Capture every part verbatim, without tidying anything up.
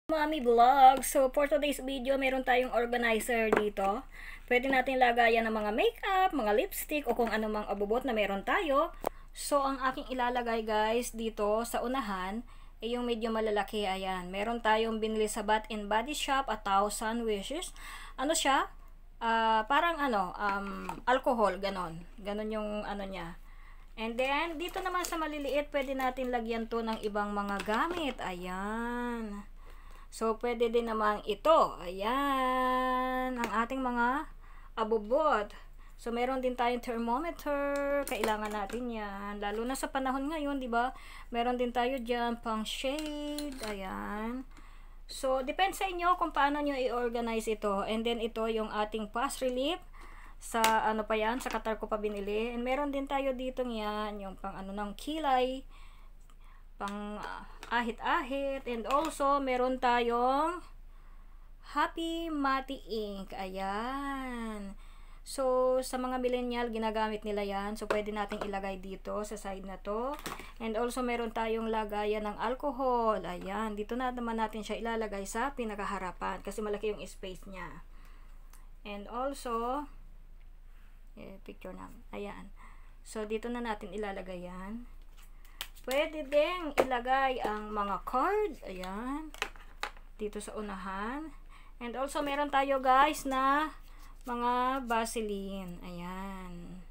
Mommy Vlog. So, for today's video, meron tayong organizer dito. Pwede natin lagayan ng mga makeup, mga lipstick, o kung anumang abubot na meron tayo. So, ang aking ilalagay guys dito sa unahan, ay yung medyo malalaki. Ayan. Meron tayong binili sa Bath and Body Shop, a thousand wishes. Ano siya? Uh, parang ano, um, alcohol, ganon. Ganon yung ano niya. And then, dito naman sa maliliit, pwede natin lagyan to ng ibang mga gamit. Ayan. So, pwede din naman ito. Ayan. Ang ating mga abubot. So, meron din tayong thermometer. Kailangan natin yan. Lalo na sa panahon ngayon, di ba? Meron din tayo dyan pang shade. Ayan. So, depende sa inyo kung paano nyo i-organize ito. And then, ito yung ating fast relief. Sa ano pa yan, sa Qatar ko pa binili. And meron din tayo dito yan, yung pang ano ng kilay, pang uh, ahit-ahit. And also, meron tayong Happy Matte Ink. Ayan. So, sa mga millennial, ginagamit nila yan. So, pwede nating ilagay dito sa side na to. And also, meron tayong lagayan ng alcohol. Ayan. Dito na naman natin siya ilalagay sa pinakaharapan kasi malaki yung space niya. And also, eh, picture namin. Ayan. So, dito na natin ilalagay yan. Pwede ding ilagay ang mga card. Ayan. Dito sa unahan. And also, meron tayo guys na mga Vaseline. Ayan.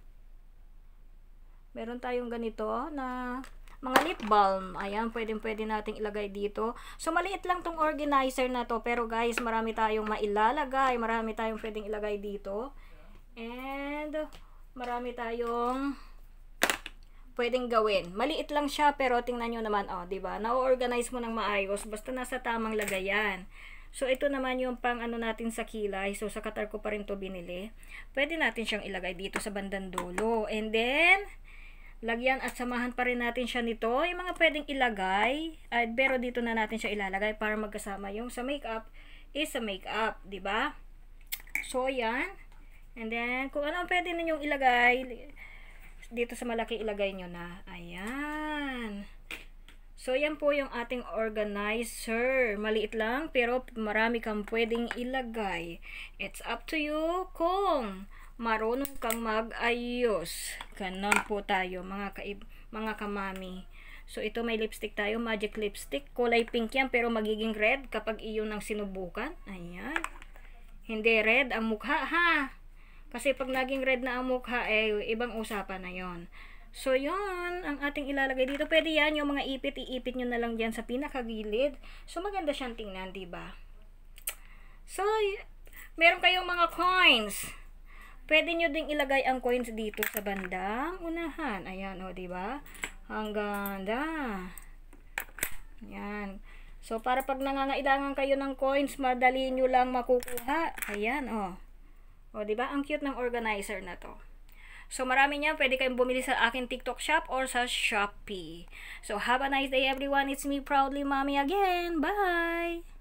Meron tayong ganito na mga lip balm. Ayan. Pwede pwede nating ilagay dito. So, maliit lang tong organizer na to. Pero guys, marami tayong mailalagay. Marami tayong pwedeng ilagay dito. And marami tayong pwedeng gawin. Maliit lang siya pero tingnan nyo naman, oh, 'di ba? Na-organize mo ng maayos basta nasa tamang lagayan. So ito naman yung pang ano natin sa kilay. So sa Qatar ko pa rin to binili. Pwede natin siyang ilagay dito sa bandang dulo. And then lagyan at samahan pa rin natin siya nito. Yung mga pwedeng ilagay, uh, pero dito na natin siya ilalagay para magkasama yung sa makeup is sa makeup, 'di ba? So yan. And then, kung ano pwede ninyong ilagay, dito sa malaki ilagay nyo na. Ayan. So, yan po yung ating organizer. Maliit lang, pero marami kang pwedeng ilagay. It's up to you kung marunong kang mag-ayos. Ganon po tayo, mga, kaib mga kamami. So, ito may lipstick tayo, magic lipstick. Kulay pink yan, pero magiging red kapag iyon ang sinubukan. Ayan. Hindi red ang mukha, ha? Kasi pag naging red na ang mukha, eh, ibang usapan na yon. So, yun, ang ating ilalagay dito. Pwede yan, yung mga ipit, iipit nyo na lang dyan sa pinakagilid. So, maganda siyang tingnan, diba? So, meron kayong mga coins. Pwede nyo ding ilagay ang coins dito sa bandang unahan. Ayan, o, diba? Ang ganda. Ayan. So, para pag nangangailangan kayo ng coins, madali nyo lang makukuha. Ayan, o. O, diba? Ang cute ng organizer na to. So, marami niya. Pwede kayong bumili sa akin TikTok shop or sa Shopee. So, have a nice day everyone. It's me, Proudly Mommy again. Bye!